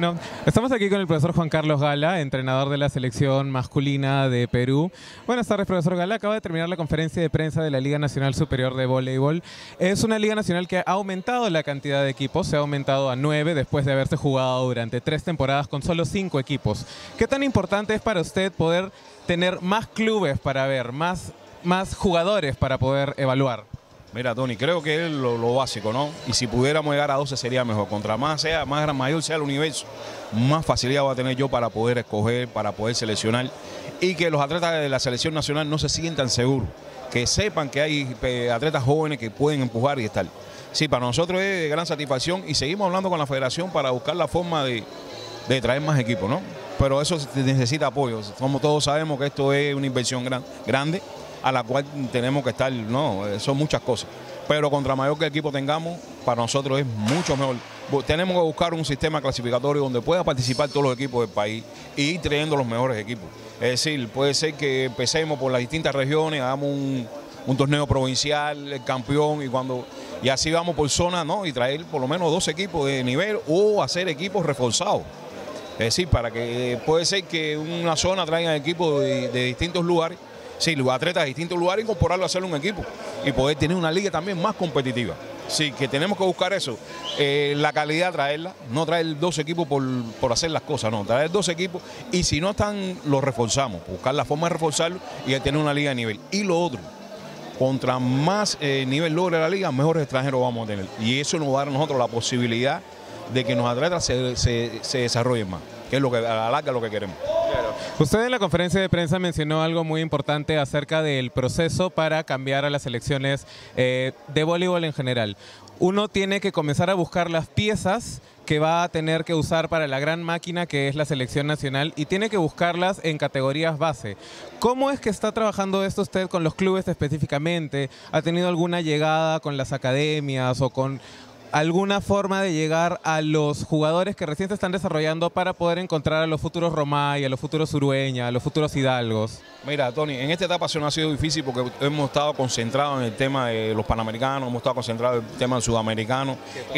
Bueno, estamos aquí con el profesor Juan Carlos Gala, entrenador de la selección masculina de Perú. Buenas tardes, profesor Gala. Acaba de terminar la conferencia de prensa de la Liga Nacional Superior de Voleibol. Es una liga nacional que ha aumentado la cantidad de equipos, se ha aumentado a 9 después de haberse jugado durante 3 temporadas con solo 5 equipos. ¿Qué tan importante es para usted poder tener más clubes para ver, más jugadores para poder evaluar? Mira, Tony, creo que es lo básico, ¿no? Y si pudiéramos llegar a 12 sería mejor. Contra más sea, mayor sea el universo, más facilidad va a tener yo para poder escoger, para poder seleccionar. Y que los atletas de la selección nacional no se sientan seguros. Que sepan que hay atletas jóvenes que pueden empujar y estar. Sí, para nosotros es de gran satisfacción y seguimos hablando con la federación para buscar la forma de traer más equipos, ¿no? Pero eso necesita apoyo. Como todos sabemos que esto es una inversión grande, a la cual tenemos que estar, no, son muchas cosas. Pero contra mayor que el equipo tengamos, para nosotros es mucho mejor. Tenemos que buscar un sistema clasificatorio donde pueda participar todos los equipos del país y ir trayendo los mejores equipos. Es decir, puede ser que empecemos por las distintas regiones, hagamos un torneo provincial, el campeón, y así vamos por zona, ¿no? Y traer por lo menos 2 equipos de nivel o hacer equipos reforzados. Es decir, para que puede ser que una zona traiga equipos de distintos lugares. Sí, atletas de distintos lugares, incorporarlo a hacer un equipo y poder tener una liga también más competitiva. Sí, que tenemos que buscar eso, la calidad traerla, no traer 2 equipos por hacer las cosas, no, traer 2 equipos y si no están, los reforzamos, buscar la forma de reforzarlo y de tener una liga de nivel. Y lo otro, contra más nivel logre la liga, mejores extranjeros vamos a tener. Y eso nos va a dar a nosotros la posibilidad de que los atletas se desarrollen más, que es lo que a la larga lo que queremos. Usted en la conferencia de prensa mencionó algo muy importante acerca del proceso para cambiar a las selecciones de voleibol en general. Uno tiene que comenzar a buscar las piezas que va a tener que usar para la gran máquina que es la selección nacional y tiene que buscarlas en categorías base. ¿Cómo es que está trabajando esto usted con los clubes específicamente? ¿Ha tenido alguna llegada con las academias o con alguna forma de llegar a los jugadores que recién se están desarrollando para poder encontrar a los futuros Romay, a los futuros Urueña, a los futuros Hidalgos? Mira, Tony, en esta etapa no ha sido difícil porque hemos estado concentrados en el tema de los panamericanos, hemos estado concentrados en el tema del sudamericano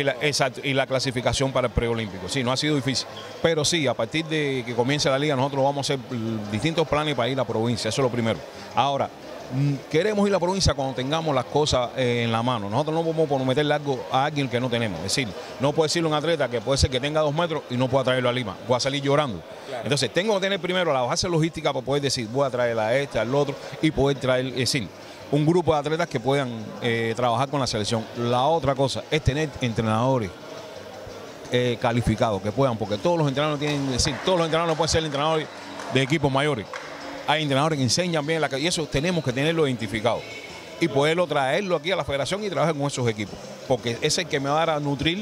y la clasificación para el preolímpico. Sí, no ha sido difícil, pero sí, a partir de que comience la liga nosotros vamos a hacer distintos planes para ir a la provincia, eso es lo primero. Ahora, queremos ir a la provincia cuando tengamos las cosas en la mano. Nosotros no podemos prometerle algo a alguien que no tenemos. Es decir, no puede decirle a un atleta que puede ser que tenga 2 metros y no pueda traerlo a Lima. Voy a salir llorando. Claro. Entonces, tengo que tener primero la base logística para poder decir, voy a traer a este, al otro, y poder traer, es decir, un grupo de atletas que puedan trabajar con la selección. La otra cosa es tener entrenadores calificados, que puedan, porque todos los entrenadores tienen, es decir, todos los entrenadores no pueden ser entrenadores de equipos mayores. Hay entrenadores que enseñan bien y eso tenemos que tenerlo identificado y poderlo traerlo aquí a la federación y trabajar con esos equipos, porque es el que me va a dar a nutrir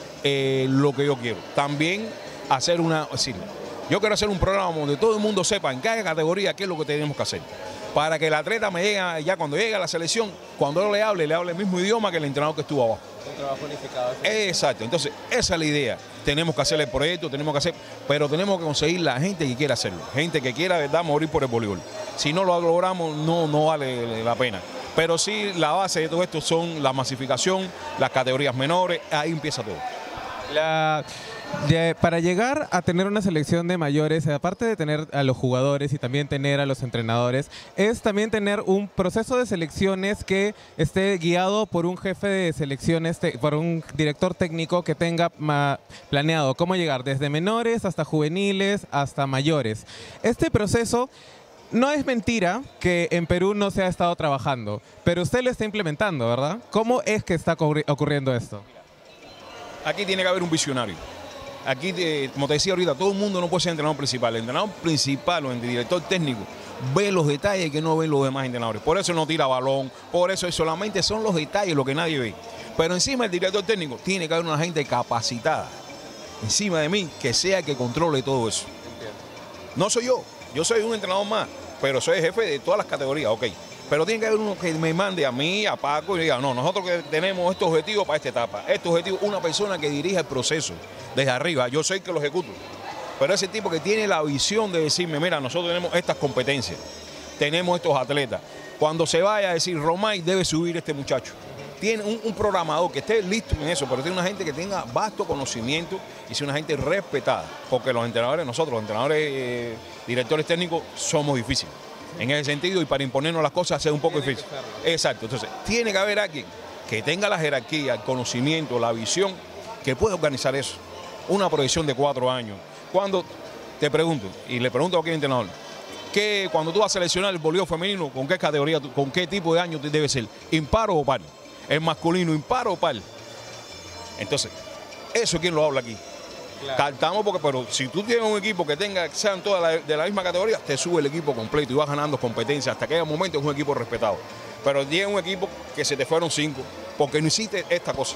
lo que yo quiero. También hacer yo quiero hacer un programa donde todo el mundo sepa en cada categoría qué es lo que tenemos que hacer, para que el atleta me llegue ya cuando llegue a la selección, cuando yo le hable el mismo idioma que el entrenador que estuvo abajo. Un trabajo unificado. Exacto, entonces esa es la idea. Tenemos que hacer el proyecto, pero tenemos que conseguir la gente que quiera hacerlo, gente que quiera de verdad morir por el voleibol. Si no lo logramos, no vale la pena. Pero sí, la base de todo esto son la masificación, las categorías menores, ahí empieza todo. Para llegar a tener una selección de mayores, aparte de tener a los jugadores y también tener a los entrenadores, es también tener un proceso de selecciones que esté guiado por un jefe de selecciones, por un director técnico que tenga planeado cómo llegar desde menores hasta juveniles hasta mayores. Este proceso no es mentira que en Perú no se ha estado trabajando, pero usted lo está implementando, ¿verdad? ¿Cómo es que está ocurriendo esto? Aquí tiene que haber un visionario. Aquí, como te decía ahorita, todo el mundo no puede ser entrenador principal. El entrenador principal o el director técnico ve los detalles que no ven los demás entrenadores. Por eso no tira balón, por eso solamente son los detalles lo que nadie ve. Pero encima del director técnico tiene que haber una gente capacitada encima de mí que sea el que controle todo eso. No soy yo soy un entrenador más, pero soy el jefe de todas las categorías, ok. Pero tiene que haber uno que me mande a mí, a Paco, y diga, no, nosotros que tenemos estos objetivos para esta etapa. Estos objetivos, una persona que dirija el proceso desde arriba. Yo soy el que lo ejecuto. Pero ese tipo que tiene la visión de decirme, mira, nosotros tenemos estas competencias, tenemos estos atletas. Cuando se vaya a decir, Romay debe subir este muchacho. tiene un programador que esté listo en eso, pero tiene una gente que tenga vasto conocimiento y sea una gente respetada, porque los entrenadores, nosotros, los entrenadores, directores técnicos, somos difíciles en ese sentido y para imponernos las cosas es un poco difícil. Exacto, entonces tiene que haber alguien que tenga la jerarquía, el conocimiento, la visión, que pueda organizar eso. Una proyección de 4 años. Cuando te pregunto, y le pregunto a cualquier entrenador, que cuando tú vas a seleccionar el voleibol femenino, ¿con qué categoría, con qué tipo de año debe ser? ¿Impar o par? ¿El masculino impar o par? Entonces, ¿eso quién lo habla aquí? Claro. Cartamos porque, pero si tú tienes un equipo que sean todas de la misma categoría, te sube el equipo completo y vas ganando competencia. Hasta que haya un momento es un equipo respetado. Pero tiene un equipo que se te fueron 5 porque no hiciste esta cosa.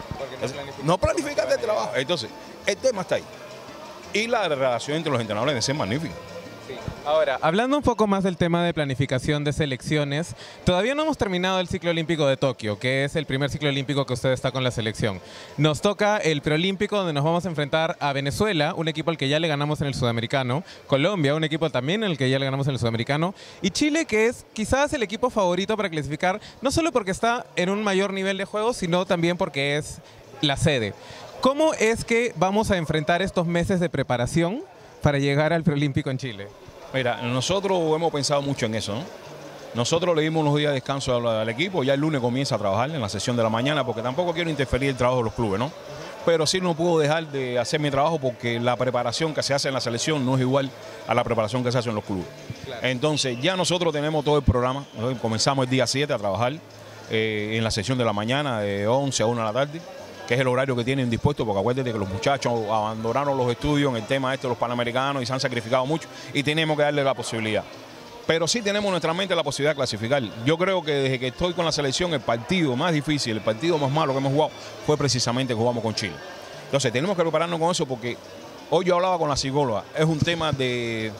No planificaste el trabajo. Entonces, el tema está ahí. Y la relación entre los entrenadores debe ser magnífica. Ahora, hablando un poco más del tema de planificación de selecciones, todavía no hemos terminado el ciclo olímpico de Tokio, que es el primer ciclo olímpico que usted está con la selección. Nos toca el preolímpico donde nos vamos a enfrentar a Venezuela, un equipo al que ya le ganamos en el sudamericano, Colombia, un equipo también en el que ya le ganamos en el sudamericano, y Chile, que es quizás el equipo favorito para clasificar, no solo porque está en un mayor nivel de juego, sino también porque es la sede. ¿Cómo es que vamos a enfrentar estos meses de preparación para llegar al preolímpico en Chile? Mira, nosotros hemos pensado mucho en eso, ¿no? Nosotros le dimos unos días de descanso al equipo, ya el lunes comienza a trabajar en la sesión de la mañana, porque tampoco quiero interferir el trabajo de los clubes, ¿no? Pero sí no puedo dejar de hacer mi trabajo porque la preparación que se hace en la selección no es igual a la preparación que se hace en los clubes. Claro. Entonces ya nosotros tenemos todo el programa, comenzamos el día 7 a trabajar en la sesión de la mañana de 11 a 1 de la tarde, que es el horario que tienen dispuesto, porque acuérdate que los muchachos abandonaron los estudios en el tema de los panamericanos y se han sacrificado mucho y tenemos que darle la posibilidad. Pero sí tenemos en nuestra mente la posibilidad de clasificar. Yo creo que desde que estoy con la selección, el partido más difícil, el partido más malo que hemos jugado fue precisamente que jugamos con Chile. Entonces tenemos que prepararnos con eso porque hoy yo hablaba con la psicóloga, es un tema de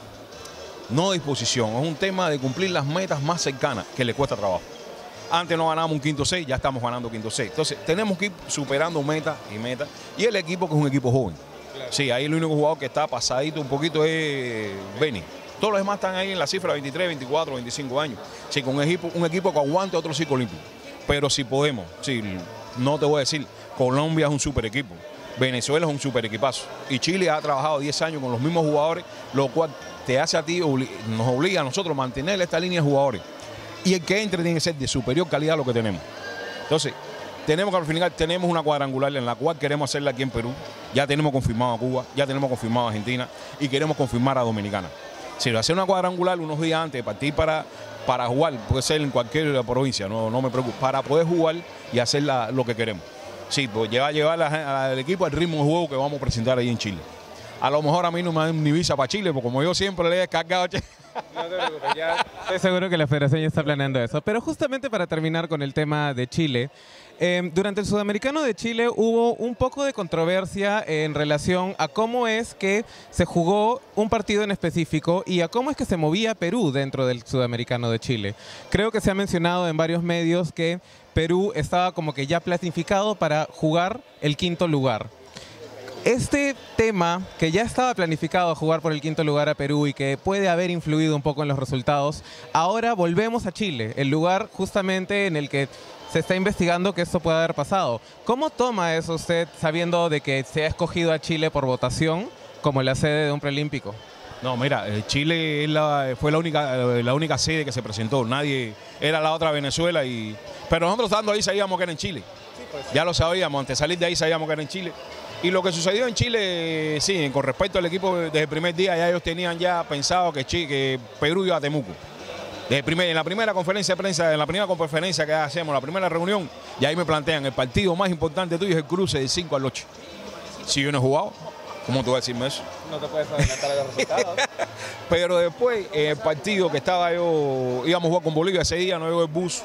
no disposición, es un tema de cumplir las metas más cercanas que le cuesta trabajo. Antes no ganábamos un quinto 6, ya estamos ganando quinto 6. Entonces, tenemos que ir superando metas y metas. Y el equipo, que es un equipo joven. Claro. Sí, ahí el único jugador que está pasadito un poquito es Beni. Todos los demás están ahí en la cifra de 23, 24, 25 años. Sí, con un equipo que aguante otro ciclo olímpico. Pero si podemos, sí, no te voy a decir, Colombia es un super equipo. Venezuela es un super equipazo. Y Chile ha trabajado 10 años con los mismos jugadores, lo cual te hace a ti, nos obliga a nosotros a mantener esta línea de jugadores. Y el que entre tiene que ser de superior calidad a lo que tenemos. Entonces, tenemos que al final tenemos una cuadrangular en la cual queremos hacerla aquí en Perú. Ya tenemos confirmado a Cuba, ya tenemos confirmado a Argentina y queremos confirmar a Dominicana. Si hacer una cuadrangular unos días antes de partir para jugar, puede ser en cualquier provincia, no me preocupo, para poder jugar y hacer lo que queremos. Sí, pues llevar al equipo al ritmo de juego que vamos a presentar ahí en Chile. A lo mejor a mí no me dan ni visa para Chile, porque como yo siempre le he descargado. No te preocupes, ya estoy seguro que la federación ya está planeando eso. Pero justamente para terminar con el tema de Chile, durante el Sudamericano de Chile hubo un poco de controversia en relación a cómo es que se jugó un partido en específico y a cómo es que se movía Perú dentro del Sudamericano de Chile. Creo que se ha mencionado en varios medios que Perú estaba como que ya planificado para jugar el quinto lugar. Este tema, que ya estaba planificado jugar por el quinto lugar a Perú y que puede haber influido un poco en los resultados, ahora volvemos a Chile, el lugar justamente en el que se está investigando que esto puede haber pasado. ¿Cómo toma eso usted sabiendo de que se ha escogido a Chile por votación como la sede de un preolímpico? No, mira, Chile fue la única sede que se presentó. Nadie, era la otra Venezuela, pero nosotros estando ahí sabíamos que era en Chile. Sí, pues. Ya lo sabíamos, antes de salir de ahí sabíamos que era en Chile. Y lo que sucedió en Chile, sí, con respecto al equipo, desde el primer día ya ellos tenían ya pensado que Perú iba a Temuco. En la primera conferencia de prensa, en la primera conferencia que hacemos, la primera reunión, y ahí me plantean, el partido más importante tuyo es el cruce de 5 al 8. Si yo no he jugado, ¿cómo tú vas a decirme eso? No te puedes adelantar a los resultados. Pero después, el partido que íbamos a jugar con Bolivia ese día, no llegó el bus.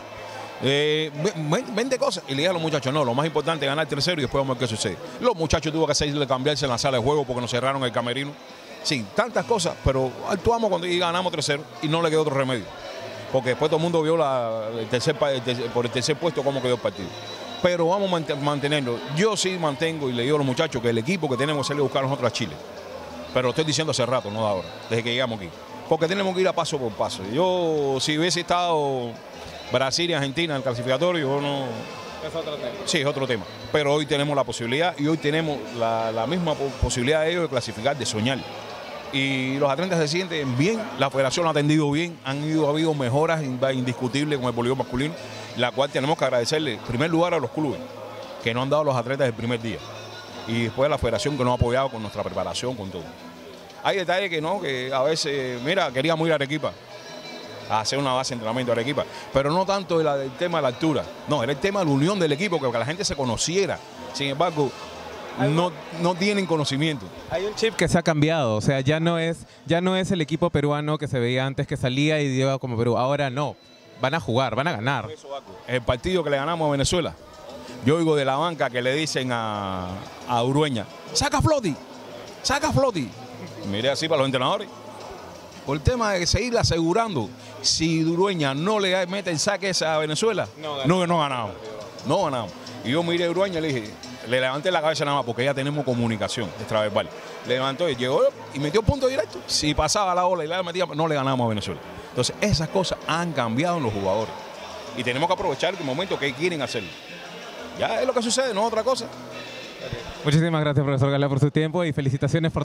20 cosas. Y le dije a los muchachos, no, lo más importante es ganar 3-0 y después vamos a ver qué sucede. Los muchachos tuvo que hacerle cambiarse en la sala de juego porque nos cerraron el camerino. Sí, tantas cosas, pero actuamos cuando ganamos 3-0 y no le quedó otro remedio. Porque después todo el mundo vio por el tercer puesto cómo quedó el partido. Pero vamos a mantenerlo. Yo sí mantengo y le digo a los muchachos que el equipo que tenemos es salir a buscar nosotros a Chile. Pero lo estoy diciendo hace rato, no de ahora, desde que llegamos aquí. Porque tenemos que ir a paso por paso. Yo, si hubiese estado Brasil y Argentina en el clasificatorio, yo no, Es otro tema. Sí, es otro tema. Pero hoy tenemos la posibilidad y hoy tenemos la misma posibilidad de ellos de clasificar, de soñar. Y los atletas se sienten bien, la federación lo ha atendido bien, ha habido mejoras indiscutibles con el voleibol masculino, la cual tenemos que agradecerle, en primer lugar, a los clubes, que nos han dado los atletas el primer día. Y después a la federación que nos ha apoyado con nuestra preparación, con todo. Hay detalles que a veces, mira, queríamos ir a Arequipa, a hacer una base de entrenamiento a Arequipa, pero no tanto el tema de la altura, no, era el tema de la unión del equipo, que la gente se conociera. Sin embargo, no tienen conocimiento. Hay un chip que se ha cambiado, o sea, ya no es el equipo peruano que se veía antes, que salía y iba como Perú. Ahora no, van a jugar, van a ganar. El partido que le ganamos a Venezuela, yo oigo de la banca que le dicen a Urueña, saca Flotti, saca Flotti. Miré así para los entrenadores. Por el tema de seguir asegurando, si Urueña no le mete el saque a Venezuela, no ganamos. No ganamos. Y yo miré a Urueña y le dije, le levanté la cabeza nada más porque ya tenemos comunicación extraverbal. Le levantó y llegó y metió punto directo. Si pasaba la ola y la metía, no le ganamos a Venezuela. Entonces, esas cosas han cambiado en los jugadores. Y tenemos que aprovechar el momento que quieren hacerlo. Ya es lo que sucede, no es otra cosa. Muchísimas gracias, profesor Gala, por su tiempo y felicitaciones por